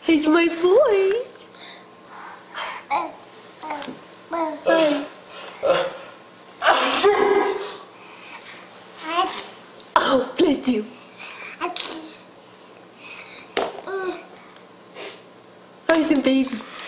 He's my boy. Hi. Oh, bless you. How's the baby?